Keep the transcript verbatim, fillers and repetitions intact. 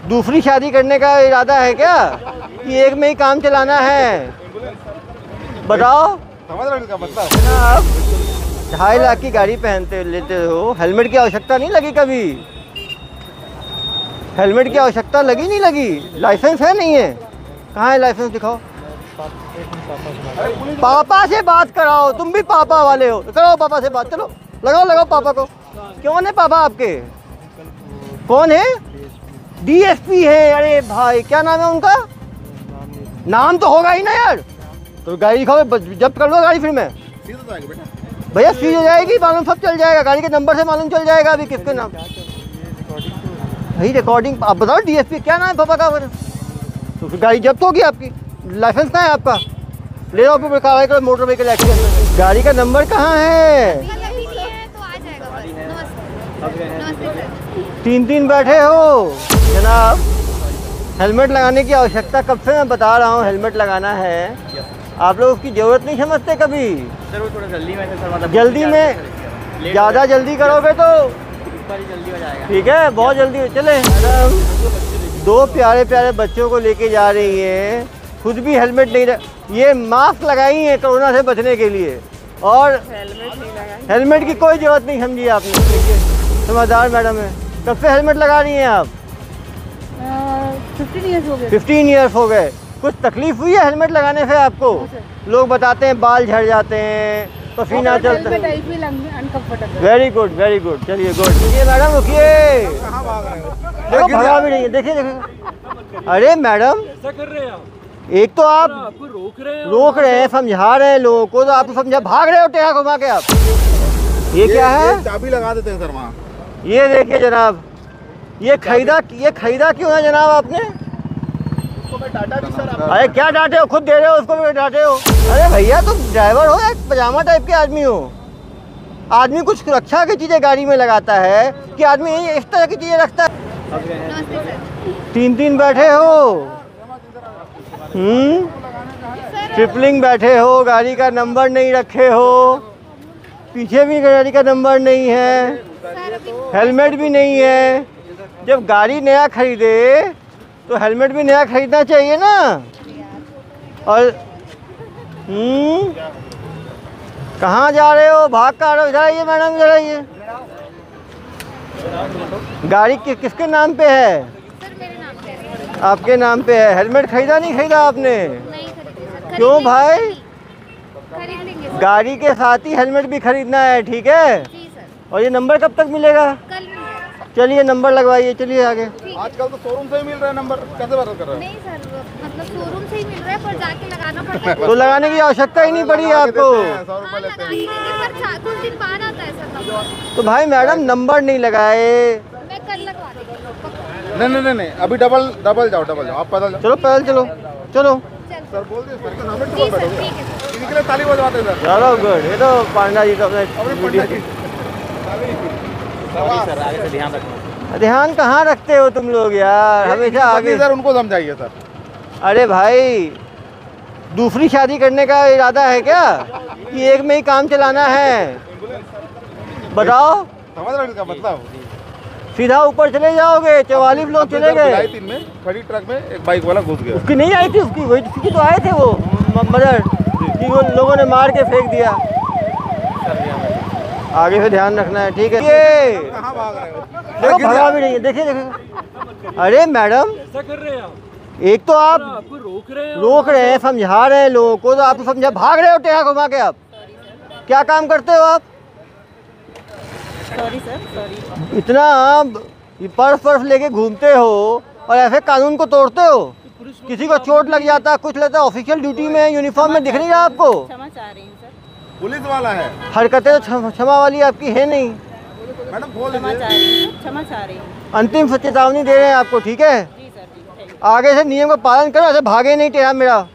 दूसरी शादी करने का इरादा है क्या कि एक में ही काम चलाना है? बताओ। समझ रहे का मतलब? आप ढाई लाख की गाड़ी पहनते लेते हो, हेलमेट की आवश्यकता नहीं लगी कभी? हेलमेट की आवश्यकता लगी नहीं लगी? लाइसेंस है नहीं है? कहाँ है लाइसेंस, दिखाओ। पापा से बात कराओ, तुम भी पापा वाले हो, कराओ पापा से बात। चलो लगाओ लगाओ पापा को। कौन है पापा आपके? कौन है? डीएसपी है। अरे भाई क्या नाम है उनका? नाम तो होगा ही ना यार। तो गाड़ी दिखाओ, जब्त कर लो गाड़ी फिर मैं। भैया सीज हो जाएगी, मालूम सब चल जाएगा, गाड़ी के नंबर से मालूम चल जाएगा अभी किसके नाम। भाई रिकॉर्डिंग आप बताओ, डीएसपी क्या नाम है पापा का? तो फिर गाड़ी जब्त होगी आपकी। लाइसेंस कहाँ है आपका? ले जाओ फिर कार्रवाई करो, मोटर व्हीकल एक्सीडेंट। गाड़ी का नंबर कहाँ है? तीन तीन बैठे हो जनाब। हेलमेट लगाने की आवश्यकता कब से मैं बता रहा हूँ, हेलमेट लगाना है। आप लोग उसकी ज़रूरत नहीं समझते कभी? सर वो थोड़ा जल्दी में सर, मतलब जल्दी में ज़्यादा जल्दी करोगे तो जल्दी हो जाएगा। ठीक है, बहुत जल्दी। चले मैडम, दो प्यारे प्यारे बच्चों को लेके जा रही हैं, खुद भी हेलमेट नहीं रख, ये मास्क लगाई है कोरोना से बचने के लिए, और हेलमेट नहीं लगाई। हेलमेट की कोई ज़रूरत नहीं समझी आपने। समझदार मैडम है। कब से हेलमेट लगा रही हैं आप? फिफ्टीन ईयर्स हो गए। फिफ्टीन ईयर्स हो गए। कुछ तकलीफ हुई है हेलमेट लगाने से आपको? लोग बताते हैं बाल झड़ जाते हैं, पसीना चलता है। वेरी गुड वेरी गुड, चलिए गुड। रुकिए मैडम, रुकिए। देखो भगा भी नहीं है, देखिए देखिए। अरे मैडम ऐसा कर रहे हैं आप? एक तो आप आपको रोक रहे हैं, रोक रहे हैं, समझा रहे हैं लोगों को, तो आप तो समझा भाग रहे हो टेढ़ा घुमा के आप। ये क्या है? चाबी लगा देते हैं सर वहाँ। ये देखिए जनाब, ये खरीदा ये खरीदा क्यों है जनाब आपने? अरे क्या डांटे हो, खुद दे रहे हो उसको भी डांटे हो। अरे भैया तुम ड्राइवर हो या पजामा टाइप के आदमी हो? आदमी कुछ सुरक्षा की चीज़ें गाड़ी में लगाता है कि आदमी यही इस तरह की चीज़ें रखता है? तीन तीन बैठे हो, हम्म ट्रिपलिंग बैठे हो, गाड़ी का नंबर नहीं रखे हो, पीछे भी गाड़ी का नंबर नहीं है, हेलमेट भी नहीं है। जब गाड़ी नया खरीदे तो हेलमेट भी नया खरीदना चाहिए ना। और हम्म कहाँ जा रहे हो, भाग कर रहे हो? इधर आइए मैडम, इधर आइए। गाड़ी कि, किसके नाम पे है? सर मेरे नाम पे है। आपके नाम पे है। हेलमेट खरीदा नहीं खरीदा आपने? नहीं खरीदे सर। क्यों भाई? खरीद लेंगे सर। गाड़ी के साथ ही हेलमेट भी खरीदना है, ठीक है? जी सर। और ये नंबर कब तक मिलेगा? कल मिलेगा। चलिए नंबर लगवाइए, चलिए आगे। आजकल तो शोरूम से ही मिल रहा है नंबर, कैसे बात कर रहे हैं? नहीं सर, मतलब शोरूम से ही मिल रहा है, पर जाके लगाना पड़ता है। तो लगाने की आवश्यकता ही नहीं पड़ी आपको। सौ हाँ, रुपए लगा लेते के हैं। देंगे, पर चा- कुछ दिन बाद आता है सर नंबर। तो भाई मैडम नंबर नहीं लगाए। मैं कल लगवा देंगी। नहीं नहीं नहीं, अभी डबल डबल जाओ, डबल जाओ, आप पैदल जाओ। चलो पैदल चलो, चलो चल सर बोल दिए सर के सामने जी डबल सर, बैठोगे। ठीक है सर। इन्हीं के लिए ताली बजवाते हैं सर। चलो गुड। ये तो पांडा जी का अपने अपने वीडियो। पंडित जी। सर आगे से ध्यान रखना। ध्यान कहाँ रखते हो तुम लोग यार, हमेशा आगे। सर उनको समझाइए सर। अरे भाई दूसरी शादी करने का इरादा है क्या कि एक में ही काम चलाना है? बताओ। समझ रहे का मतलब? सीधा ऊपर चले जाओगे, चौवालीस लोग चले गए। तीन में खड़ी ट्रक में एक बाइक वाला घुस गया। उसकी नहीं आई थी, उसकी वही उसकी तो आए थे वो म- मदर कि वो लोगों ने मार के फेंक दिया। आगे से ध्यान रखना है, ठीक है? ये कहाँ भाग रहे हो? देखो भगा भी नहीं है, देखिए देखिए। अरे मैडम ऐसा कर रहे हैं आप? एक तो आप आपको रोक रहे हैं, रोक रहे हैं, समझा रहे हैं लोगों को, तो आप तो समझा भाग रहे हो टेढ़ा घुमा के। आप क्या काम करते हो आप? Sorry sir, sorry. इतना आप ये पर्स पर्स लेके घूमते हो और ऐसे कानून को तोड़ते हो। किसी को चोट लग जाता, कुछ लगता है, ऑफिशियल ड्यूटी में यूनिफॉर्म में दिख नहीं रहा आपको? क्षमा चाह रही हूँ सर। पुलिस वाला है हरकतें तो क्षमा क्षमा वाली आपकी है नहीं। मैडम, बोल क्षमा दीजिए। चाह रही हूँ, क्षमा चाह रही हूँ। अंतिम चेतावनी दे रहे हैं आपको, ठीक है? जी सर, जी, थैंक यू। आगे से नियम का पालन करो, ऐसे भागे नहीं टेढ़ा मेरा।